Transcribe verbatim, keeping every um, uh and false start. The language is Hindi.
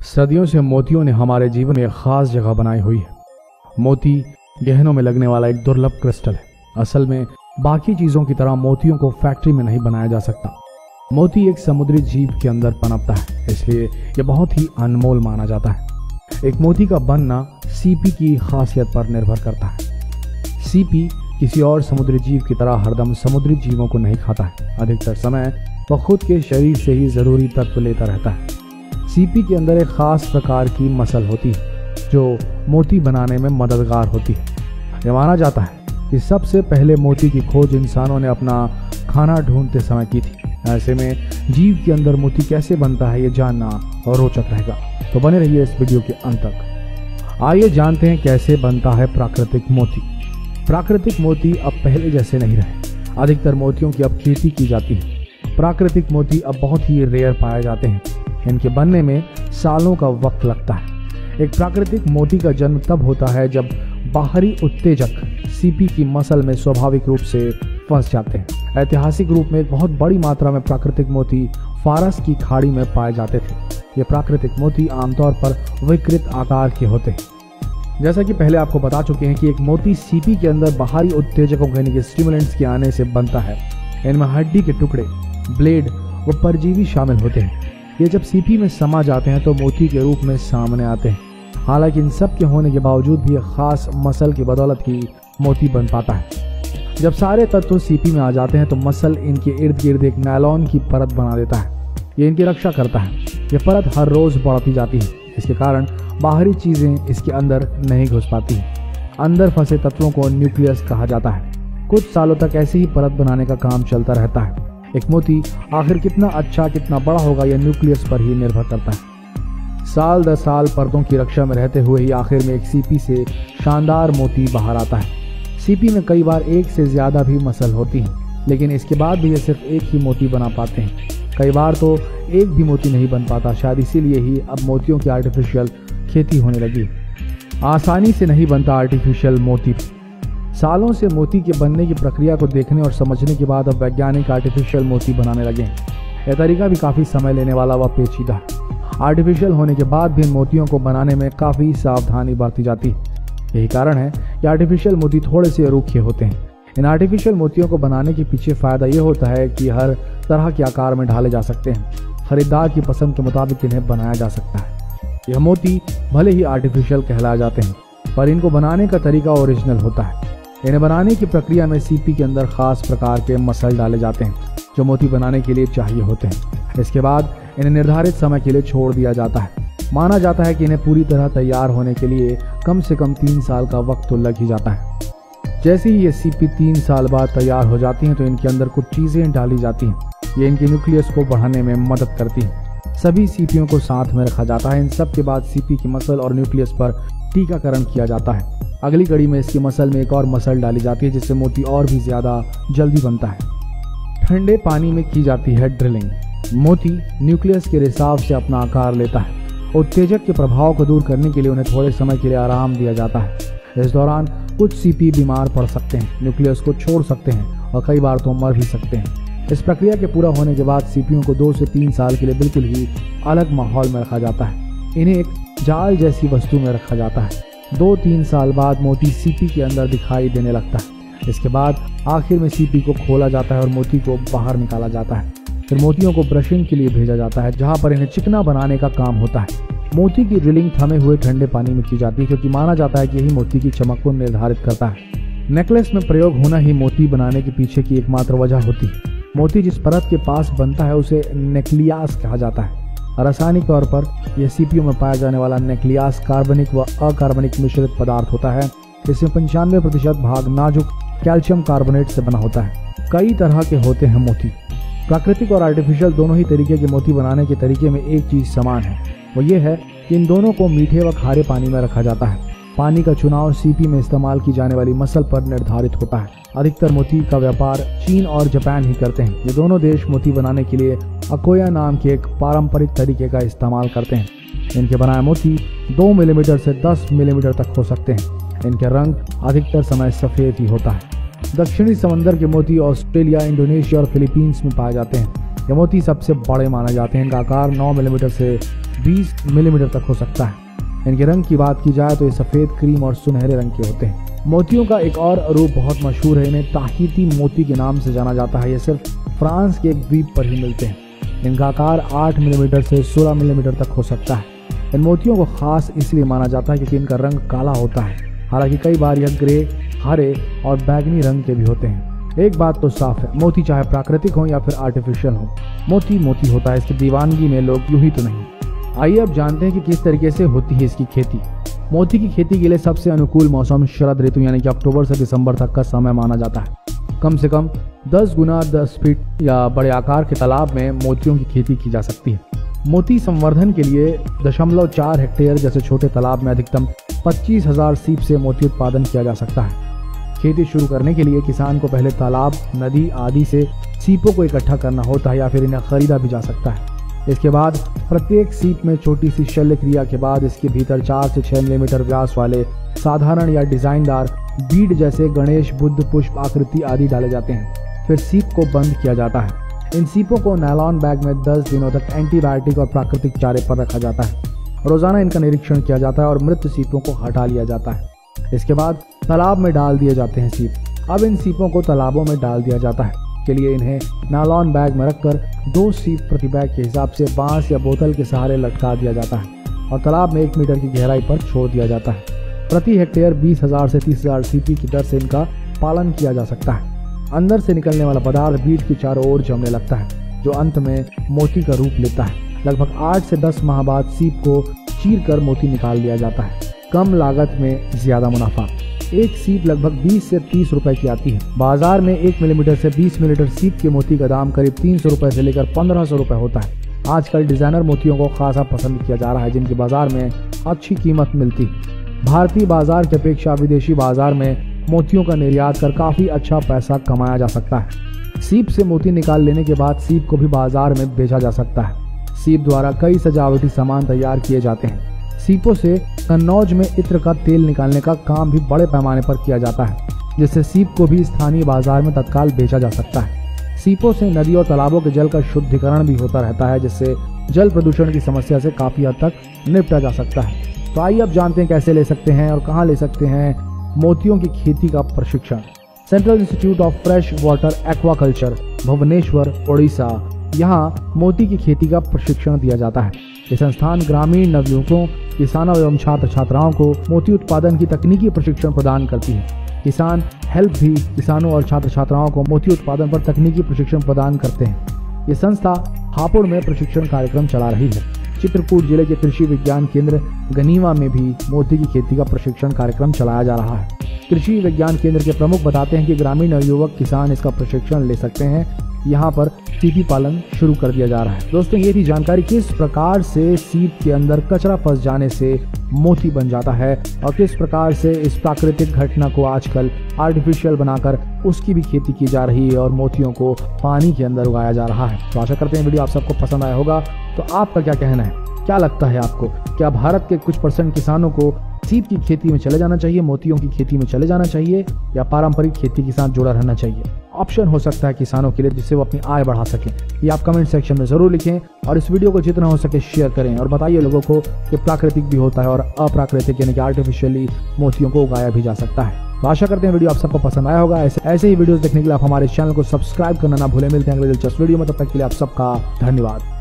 सदियों से मोतियों ने हमारे जीवन में एक खास जगह बनाई हुई है। मोती गहनों में लगने वाला एक दुर्लभ क्रिस्टल है। असल में बाकी चीजों की तरह मोतियों को फैक्ट्री में नहीं बनाया जा सकता। मोती एक समुद्री जीव के अंदर पनपता है, इसलिए यह बहुत ही अनमोल माना जाता है। एक मोती का बनना सीपी की खासियत पर निर्भर करता है। सीपी किसी और समुद्री जीव की तरह हरदम समुद्री जीवों को नहीं खाता है। अधिकतर समय वह खुद के शरीर से ही जरूरी तत्व लेता रहता है। सीपी के अंदर एक खास प्रकार की मसल होती है जो मोती बनाने में मददगार होती है। यह माना जाता है कि सबसे पहले मोती की खोज इंसानों ने अपना खाना ढूंढते समय की थी। ऐसे में जीव के अंदर मोती कैसे बनता है ये जानना और रोचक रहेगा, तो बने रहिए इस वीडियो के अंत तक। आइए जानते हैं कैसे बनता है प्राकृतिक मोती। प्राकृतिक मोती अब पहले जैसे नहीं रहे। अधिकतर मोतियों की अब खेती की जाती है। प्राकृतिक मोती अब बहुत ही रेयर पाए जाते हैं। इनके बनने में सालों का वक्त लगता है। एक प्राकृतिक मोती का जन्म तब होता है जब बाहरी उत्तेजक सीपी की मसल में स्वाभाविक रूप से फंस जाते हैं। ऐतिहासिक रूप में एक बहुत बड़ी मात्रा में प्राकृतिक मोती फारस की खाड़ी में पाए जाते थे। ये प्राकृतिक मोती आमतौर पर विकृत आकार के होते हैं। जैसा कि पहले आपको बता चुके हैं कि एक मोती सीपी के अंदर बाहरी उत्तेजकों यानी कि स्टिमुलेंट्स के आने से बनता है। इनमें हड्डी के टुकड़े, ब्लेड व परजीवी शामिल होते हैं। ये जब सीपी में समा जाते हैं तो मोती के रूप में सामने आते हैं। हालांकि इन सब के होने के बावजूद भी एक खास मसल की बदौलत ही मोती बन पाता है। जब सारे तत्व सीपी में आ जाते हैं तो मसल इनके इर्द गिर्द एक नायलॉन की परत बना देता है। ये इनकी रक्षा करता है। ये परत हर रोज बढ़ती जाती है। इसके कारण बाहरी चीजें इसके अंदर नहीं घुस पाती। अंदर फंसे तत्वों को न्यूक्लियस कहा जाता है। कुछ सालों तक ऐसी ही परत बनाने का काम चलता रहता है। एक मोती आखिर कितना अच्छा कितना बड़ा होगा यह न्यूक्लियस पर ही निर्भर करता है। साल दर साल परतों की रक्षा में रहते हुए ही आखिर में एक सीपी से शानदार मोती बाहर आता है। सीपी में कई बार एक से ज्यादा भी मसल होती हैं, लेकिन इसके बाद भी ये सिर्फ एक ही मोती बना पाते हैं। कई बार तो एक भी मोती नहीं बन पाता। शायद इसीलिए ही अब मोतियों की आर्टिफिशियल खेती होने लगी। आसानी से नहीं बनता आर्टिफिशियल मोती। सालों से मोती के बनने की प्रक्रिया को देखने और समझने के बाद अब वैज्ञानिक आर्टिफिशियल मोती बनाने लगे हैं। यह तरीका भी काफी समय लेने वाला व पेचीदा है। आर्टिफिशियल होने के बाद भी इन मोतियों को बनाने में काफी सावधानी बरती जाती है। यही कारण है कि आर्टिफिशियल मोती थोड़े से रूखे होते हैं। इन आर्टिफिशियल मोतियों को बनाने के पीछे फायदा यह होता है कि हर तरह के आकार में ढाले जा सकते हैं। खरीदार की पसंद के मुताबिक इन्हें बनाया जा सकता है। यह मोती भले ही आर्टिफिशियल कहलाए जाते हैं, पर इनको बनाने का तरीका ओरिजिनल होता है। इन्हें बनाने की प्रक्रिया में सीपी के अंदर खास प्रकार के मसल डाले जाते हैं जो मोती बनाने के लिए चाहिए होते हैं। इसके बाद इन्हें निर्धारित समय के लिए छोड़ दिया जाता है। माना जाता है कि इन्हें पूरी तरह तैयार होने के लिए कम से कम तीन साल का वक्त तो लग ही जाता है। जैसे ही ये सीपी तीन साल बाद तैयार हो जाती हैं तो इनके अंदर कुछ चीजें डाली जाती हैं। ये इनके न्यूक्लियस को बढ़ाने में मदद करती हैं। सभी सीपियों को साथ में रखा जाता है। इन सब के बाद सीपी की मसल और न्यूक्लियस पर टीकाकरण किया जाता है। अगली कड़ी में इसकी मसल में एक और मसल डाली जाती है जिससे मोती और भी ज्यादा जल्दी बनता है। ठंडे पानी में की जाती है ड्रिलिंग। मोती न्यूक्लियस के रिसाव से अपना आकार लेता है। उत्तेजक के प्रभाव को दूर करने के लिए उन्हें थोड़े समय के लिए आराम दिया जाता है। इस दौरान कुछ सीपी बीमार पड़ सकते हैं, न्यूक्लियस को छोड़ सकते हैं और कई बार तो मर भी सकते हैं। इस प्रक्रिया के पूरा होने के बाद सीपियों को दो से तीन साल के लिए बिल्कुल ही अलग माहौल में रखा जाता है। इन्हें एक जाल जैसी वस्तु में रखा जाता है। दो तीन साल बाद मोती सीपी के अंदर दिखाई देने लगता है। इसके बाद आखिर में सीपी को खोला जाता है और मोती को बाहर निकाला जाता है। फिर मोतियों को ब्रशिंग के लिए भेजा जाता है जहां पर इन्हें चिकना बनाने का काम होता है। मोती की ड्रिलिंग थमे हुए ठंडे पानी में की जाती है क्योंकि माना जाता है कि यही मोती की चमक को निर्धारित करता है। नेकलेस में प्रयोग होना ही मोती बनाने के पीछे की एकमात्र वजह होती है। मोती जिस परत के पास बनता है उसे नेक्लियास कहा जाता है। रासायनिक तौर पर यह सीपियों में पाया जाने वाला नेक्लियास कार्बनिक व अकार्बनिक मिश्रित पदार्थ होता है। इसमें पंचानवे प्रतिशत भाग नाजुक कैल्शियम कार्बोनेट से बना होता है। कई तरह के होते हैं मोती। प्राकृतिक और आर्टिफिशियल दोनों ही तरीके के मोती बनाने के तरीके में एक चीज समान है, वो ये है कि इन दोनों को मीठे व खारे पानी में रखा जाता है। पानी का चुनाव सीपी में इस्तेमाल की जाने वाली मसल पर निर्धारित होता है। अधिकतर मोती का व्यापार चीन और जापान ही करते हैं। ये दोनों देश मोती बनाने के लिए अकोया नाम के एक पारंपरिक तरीके का इस्तेमाल करते हैं। इनके बनाए मोती दो मिलीमीटर से दस मिलीमीटर तक हो सकते हैं। इनके रंग अधिकतर समय सफेद ही होता है। दक्षिणी समंदर के मोती ऑस्ट्रेलिया, इंडोनेशिया और फिलीपींस में पाए जाते हैं। ये मोती सबसे बड़े माने जाते हैं। इनका आकार नौ मिलीमीटर से बीस मिलीमीटर तक हो सकता है। इनके रंग की बात की जाए तो ये सफ़ेद, क्रीम और सुनहरे रंग के होते हैं। मोतियों का एक और रूप बहुत मशहूर है। इन्हें ताहिती मोती के नाम से जाना जाता है। ये सिर्फ फ्रांस के एक द्वीप पर ही मिलते हैं। इनका आकार आठ मिलीमीटर से सोलह मिलीमीटर तक हो सकता है। इन मोतियों को खास इसलिए माना जाता है क्योंकि इनका रंग काला होता है। हालांकि कई बार यह ग्रे, हरे और बैगनी रंग के भी होते हैं। एक बात तो साफ है, मोती चाहे प्राकृतिक हो या फिर आर्टिफिशियल हो, मोती मोती होता है। इसकी दीवानगी में लोग यूं ही तो नहीं। आइए अब जानते हैं कि किस तरीके से होती है इसकी खेती। मोती की खेती के लिए सबसे अनुकूल मौसम शरद ऋतु यानी कि अक्टूबर से दिसंबर तक का समय माना जाता है। कम से कम दस गुना दस फीट या बड़े आकार के तालाब में मोतियों की खेती की जा सकती है। मोती संवर्धन के लिए दशमलव चार हेक्टेयर जैसे छोटे तालाब में अधिकतम पच्चीस हजार सीप से मोती उत्पादन किया जा सकता है। खेती शुरू करने के लिए किसान को पहले तालाब, नदी आदि से सीपों को इकट्ठा करना होता है या फिर इन्हें खरीदा भी जा सकता है। इसके बाद प्रत्येक सीप में छोटी सी शल्य क्रिया के बाद इसके भीतर चार से छह मिलीमीटर व्यास वाले साधारण या डिजाइनदार बीड जैसे गणेश, बुद्ध, पुष्प आकृति आदि डाले जाते हैं। फिर सीप को बंद किया जाता है। इन सीपों को नायलॉन बैग में दस दिनों तक एंटीबायोटिक और प्राकृतिक चारे पर रखा जाता है। रोजाना इनका निरीक्षण किया जाता है और मृत सीपों को हटा लिया जाता है। इसके बाद तालाब में डाल दिए जाते हैं सीप। अब इन सीपों को तालाबों में डाल दिया जाता है। के लिए इन्हें नायलॉन बैग में रखकर दो सीप प्रति बैग के हिसाब से बांस या बोतल के सहारे लटका दिया जाता है और तालाब में एक मीटर की गहराई पर छोड़ दिया जाता है। प्रति हेक्टेयर बीस हजार से तीस हजार सीपी की दर से इनका पालन किया जा सकता है। अंदर से निकलने वाला पदार्थ बीज के चारों ओर जमने लगता है, जो अंत में मोती का रूप लेता है। लगभग आठ से दस माह बाद सीप को चीर कर मोती निकाल लिया जाता है। कम लागत में ज्यादा मुनाफा। एक सीप लगभग बीस से तीस रुपए की आती है। बाजार में एक मिलीमीटर से बीस मिलीमीटर सीप के मोती का दाम करीब तीन सौ रुपए से लेकर पंद्रह सौ रुपए होता है। आजकल डिजाइनर मोतियों को खासा पसंद किया जा रहा है, जिनकी बाजार में अच्छी कीमत मिलती है। भारतीय बाजार की अपेक्षा विदेशी बाजार में मोतियों का निर्यात कर काफी अच्छा पैसा कमाया जा सकता है। सीप से मोती निकाल लेने के बाद सीप को भी बाजार में बेचा जा सकता है। सीप द्वारा कई सजावटी सामान तैयार किए जाते हैं। सीपों से कन्नौज में इत्र का तेल निकालने का काम भी बड़े पैमाने पर किया जाता है, जिससे सीप को भी स्थानीय बाजार में तत्काल बेचा जा सकता है। सीपों से नदी और तालाबों के जल का शुद्धिकरण भी होता रहता है, जिससे जल प्रदूषण की समस्या से काफी हद तक निपटा जा सकता है। तो आइए अब जानते हैं कैसे ले सकते हैं और कहाँ ले सकते हैं मोतियों की खेती का प्रशिक्षण। Central institute of fresh water aquaculture, Bhubaneswar, Odisha, यहाँ मोती की खेती का प्रशिक्षण दिया जाता है। ये संस्थान ग्रामीण नवयुवकों, किसानों एवं छात्र छात्राओं को मोती उत्पादन की तकनीकी प्रशिक्षण प्रदान करती है। किसान हेल्प भी किसानों और छात्र छात्राओं को मोती उत्पादन पर तकनीकी प्रशिक्षण प्रदान करते हैं। ये संस्था हापुड़ में प्रशिक्षण कार्यक्रम चला रही है। चित्रकूट जिले के कृषि विज्ञान केंद्र गनीवा में भी मोती की खेती का प्रशिक्षण कार्यक्रम चलाया जा रहा है। कृषि विज्ञान केंद्र के प्रमुख बताते हैं कि ग्रामीण नवयुवक किसान इसका प्रशिक्षण ले सकते हैं। यहाँ पर सीपी पालन शुरू कर दिया जा रहा है। दोस्तों, ये थी जानकारी किस प्रकार से सीप के अंदर कचरा फंस जाने से मोती बन जाता है और किस प्रकार से इस प्राकृतिक घटना को आजकल आर्टिफिशियल बनाकर उसकी भी खेती की जा रही है और मोतियों को पानी के अंदर उगाया जा रहा है। तो आशा करते हैं वीडियो आप सबको पसंद आया होगा। तो आपका क्या कहना है? क्या लगता है आपको? क्या भारत के कुछ परसेंट किसानों को सीप की खेती में चले जाना चाहिए, मोतियों की खेती में चले जाना चाहिए, या पारंपरिक खेती के साथ जुड़ा रहना चाहिए? ऑप्शन हो सकता है किसानों के लिए, जिससे वो अपनी आय बढ़ा सकें। ये आप कमेंट सेक्शन में जरूर लिखें और इस वीडियो को जितना हो सके शेयर करें और बताइए लोगों को कि प्राकृतिक भी होता है और अप्राकृतिक यानी कि आर्टिफिशियली मोतियों को उगाया भी जा सकता है। तो आशा करते हैं वीडियो आप सबको पसंद आया होगा। ऐसे ऐसे ही वीडियोस देखने के लिए आप हमारे चैनल को सब्सक्राइब करना ना भूलें। मिलते हैं अगले दिलचस्प वीडियो में, तब तक के लिए आप सबका धन्यवाद।